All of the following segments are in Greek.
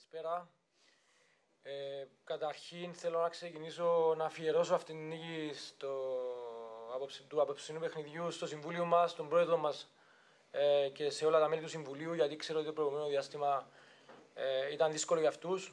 Καλησπέρα. Καταρχήν θέλω να ξεκινήσω να αφιερώσω αυτήν την νίκη του απόψινού παιχνιδιού στο Συμβούλιο μας, τον πρόεδρο μας και σε όλα τα μέλη του Συμβουλίου, γιατί ξέρω ότι το προηγούμενο διάστημα ήταν δύσκολο για αυτούς.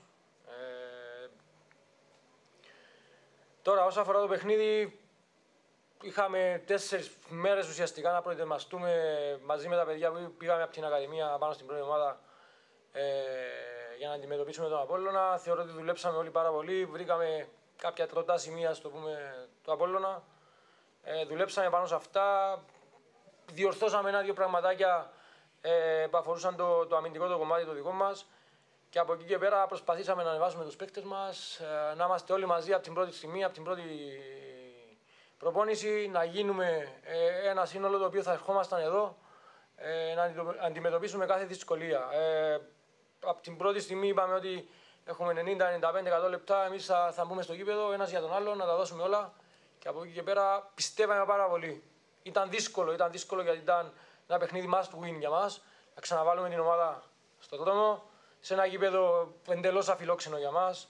Τώρα, όσον αφορά το παιχνίδι, είχαμε 4 μέρες ουσιαστικά να προετοιμαστούμε μαζί με τα παιδιά που πήγαμε από την Ακαδημία πάνω στην πρώτη ομάδα για να αντιμετωπίσουμε τον Απόλλωνα. Θεωρώ ότι δουλέψαμε όλοι πάρα πολύ. Βρήκαμε κάποια τροτά σημεία στο πούμε του Απόλλωνα. Δουλέψαμε πάνω σε αυτά. Διορθώσαμε 1-2 πραγματάκια που αφορούσαν το αμυντικό το κομμάτι το δικό μας. Και από εκεί και πέρα προσπαθήσαμε να ανεβάσουμε τους παίκτες μας, να είμαστε όλοι μαζί από την πρώτη στιγμή, από την πρώτη προπόνηση, να γίνουμε ένα σύνολο το οποίο θα ερχόμασταν εδώ, να αντιμετωπίσουμε κάθε δυσκολία. Από την πρώτη στιγμή είπαμε ότι έχουμε 90-95-100 λεπτά, εμείς θα μπούμε στο γήπεδο, ένας για τον άλλο, να τα δώσουμε όλα. Και από εκεί και πέρα πιστεύαμε πάρα πολύ. Ήταν δύσκολο γιατί ήταν ένα παιχνίδι must win για μας, να ξαναβάλουμε την ομάδα στον δρόμο, σε ένα γήπεδο εντελώς αφιλόξενο για μας,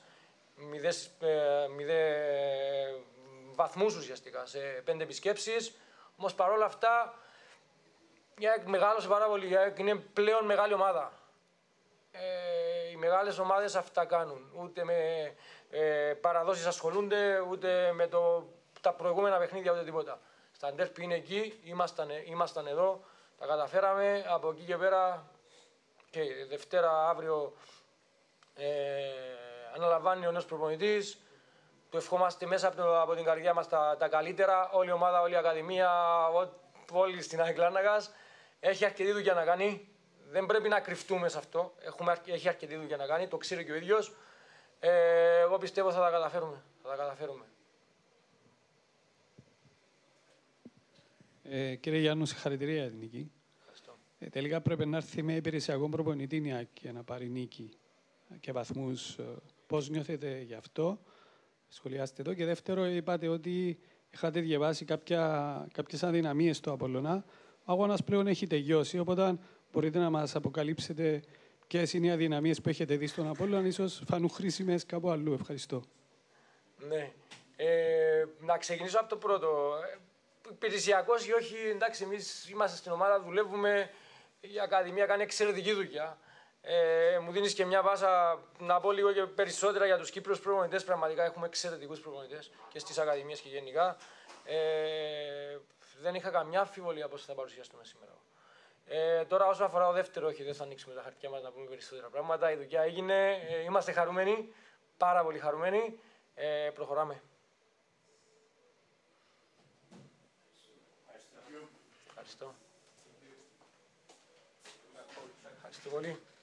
0 βαθμούς ουσιαστικά, σε 5 επισκέψεις. Όμως παρόλα αυτά, η ΑΕΚ μεγάλωσε πάρα πολύ, η ΑΕΚ είναι πλέον μεγάλη ομάδα. Οι μεγάλες ομάδες αυτά κάνουν. Ούτε με παραδόσεις ασχολούνται, ούτε με τα προηγούμενα παιχνίδια, ούτε τίποτα. Στα ντέρπι είναι εκεί, ήμασταν εδώ, τα καταφέραμε. Από εκεί και πέρα, και Δευτέρα αύριο αναλαμβάνει ο νέος προπονητής. Του ευχόμαστε μέσα από την καρδιά μας τα καλύτερα. Όλη η ομάδα, όλη η Ακαδημία, όλοι στην ΑΕΚ Λάρνακας. Έχει αρκετή δουλειά να κάνει. Δεν πρέπει να κρυφτούμε σε αυτό. Έχει αρκετή δουλειά να κάνει, το ξέρει και ο ίδιος. Εγώ πιστεύω θα τα καταφέρουμε. Κύριε Γιάννου, συγχαρητήρια για την νίκη. Τελικά πρέπει να έρθει με υπηρεσιακό προπονητή για να πάρει νίκη και βαθμούς. Πώς νιώθετε γι' αυτό, σχολιάστε το. Και δεύτερο, είπατε ότι είχατε διαβάσει κάποιες αδυναμίες του Απόλλωνα. Ο αγώνας πλέον έχει τελειώσει, οπότε μπορείτε να μας αποκαλύψετε ποιες είναι οι αδυναμίες που έχετε δει στον Απόλλωνα, ίσως φανούν χρήσιμες κάπου αλλού. Ευχαριστώ. Ναι. Να ξεκινήσω από το πρώτο. Υπηρεσιακός ή όχι, εντάξει, εμείς είμαστε στην ομάδα, δουλεύουμε. Η Ακαδημία κάνει εξαιρετική δουλειά. Μου δίνεις και μια πάσα να πω λίγο και περισσότερα για τους Κύπριους προπονητές. Πραγματικά έχουμε εξαιρετικούς προπονητές και στις Ακαδημίες και γενικά. Δεν είχα καμιά αμφιβολία πώς θα παρουσιαστούμε σήμερα. Τώρα, όσον αφορά το δεύτερο, όχι, δεν θα ανοίξουμε τα χαρτιά μας να πούμε περισσότερα πράγματα. Η δουλειά έγινε. Είμαστε χαρούμενοι, πάρα πολύ χαρούμενοι. Προχωράμε. Ευχαριστώ πολύ.